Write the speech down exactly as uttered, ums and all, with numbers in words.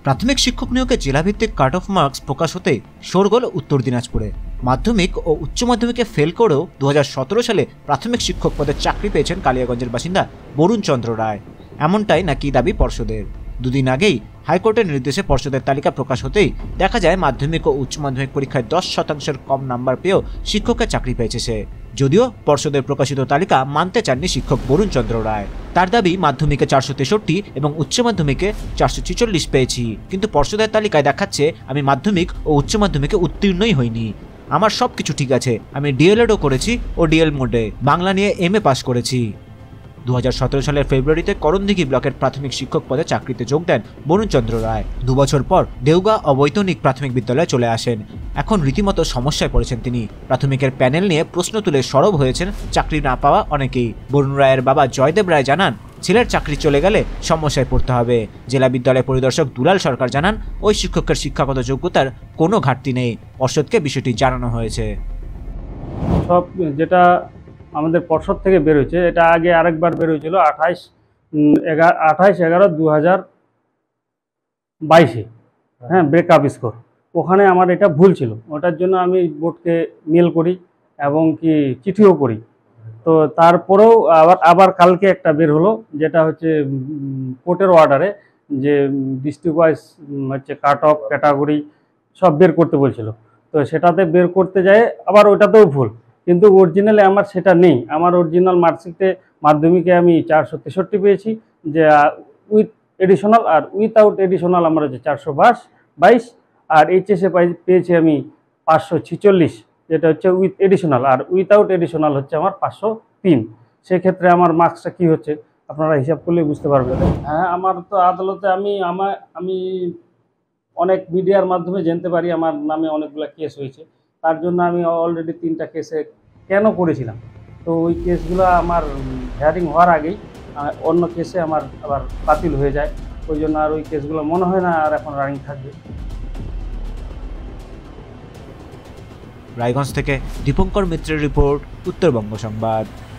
প্রাথমিক শিক্ষক নিয়োগে জেলাভিত্তিক কাট অফ মার্কস প্রকাশ হতে শোরগোল উত্তর দিনাজপুরে। মাধ্যমিক ও উচ্চ মাধ্যমিকে ফেল করেও দু হাজার সতেরো সালে প্রাথমিক শিক্ষক পদে চাকরি পেয়েছেন কালিয়াগঞ্জের বাসিন্দা বরুণ চন্দ্র রায়। এমনটাই নাকি দাবি পর্ষদের। দুদিন আগেই হাইকোর্টের নির্দেশে পর্ষদের তালিকা প্রকাশ হতেই দেখা যায় মাধ্যমিক ও উচ্চ মাধ্যমিক পরীক্ষায় দশ শতাংশের কম নাম্বার পেয়েও শিক্ষকের চাকরি পেয়েছে সে। যদিও পর্ষদের প্রকাশিত তালিকা মানতে চাননি শিক্ষক বরুণ চন্দ্র রায়। তার দাবি মাধ্যমিকে চারশো তেষট্টি এবং উচ্চ মাধ্যমিকে চারশো ছিচল্লিশ পেয়েছি, কিন্তু পর্ষদের তালিকায় দেখাচ্ছে আমি মাধ্যমিক ও উচ্চ মাধ্যমিকে উত্তীর্ণই হইনি। আমার সব কিছু ঠিক আছে, আমি ডিএলএডও করেছি ও ডিএল মোডে বাংলা নিয়ে এম এ পাস করেছি। দু হাজার সতেরো সালের ফেব্রুয়ারিতে করণদিঘি ব্লকের প্রাথমিক শিক্ষক পদে চাকরিতে যোগ দেন বরুণ চন্দ্র রায়। দু বছর পর দেওগাঁ অবৈতনিক প্রাথমিক বিদ্যালয়ে চলে আসেন। এখন রীতিমতো সমস্যায় পড়েছেন তিনি। প্রাথমিকের প্যানেল নিয়ে প্রশ্ন তুলে সরব হয়েছেন চাকরি না পাওয়া অনেকেই। বরুণ রায়ের বাবা জয়দেব রায় জানান, ছেলের চাকরি চলে গেলে সমস্যায় পড়তে হবে। জেলা বিদ্যালয় পরিদর্শক দুলাল সরকার জানান, ওই শিক্ষকের শিক্ষাগত যোগ্যতার কোনো ঘাটতি নেই। পর্ষদকে বিষয়টি জানানো হয়েছে। সব যেটা আমাদের পর্ষদ থেকে বেরোচ্ছে, এটা আগে আরেকবার বেরোয়েছিল আঠাইশ এগারো আঠাইশ এগারো দু হাজার বাইশে হ্যাঁ ব্রেকআপ স্কোর। ওখানে আমার এটা ভুল ছিল, ওটার জন্য আমি বোর্ডকে মেল করি এবং কি চিঠিও করি। তো তারপরেও আবার আবার কালকে একটা বের হলো, যেটা হচ্ছে কোর্টের অর্ডারে, যে ডিস্ট্রিক্ট ওয়াইজ হচ্ছে কাট অফ ক্যাটাগরি সব বের করতে বলছিল। তো সেটাতে বের করতে যায় আবার ওটাতেও ভুল, কিন্তু অরিজিনালে আমার সেটা নেই। আমার অরিজিনাল মার্কশিটে মাধ্যমিকে আমি চারশো তেষট্টি পেয়েছি, যে উইথ এডিশনাল, আর উইথআউট এডিশনাল আমার হচ্ছে চারশো বাস বাইশ, আর এইচএসে পেয়েছি আমি পাঁচশো ছিচল্লিশ, যেটা হচ্ছে উইথ এডিশনাল, আর উইথআউট এডিশনাল হচ্ছে আমার পাঁচশো তিন। সেক্ষেত্রে আমার মার্কসটা কী হচ্ছে আপনারা হিসাব করলে বুঝতে পারবেন। হ্যাঁ, আমার তো আদালতে আমি আমার আমি অনেক মিডিয়ার মাধ্যমে জানতে পারি আমার নামে অনেকগুলো কেস হয়েছে। তার জন্য আমি অলরেডি তিনটা কেসে কেন করেছিলাম। তো ওই কেসগুলো আমার হিয়ারিং হওয়ার আগেই অন্য কেসে আমার আবার বাতিল হয়ে যায়। ওই জন্য আর ওই কেসগুলো মনে হয় না আর এখন রানিং থাকবে। রায়গঞ্জ থেকে দীপঙ্কর মিত্রের রিপোর্ট, উত্তরবঙ্গ সংবাদ।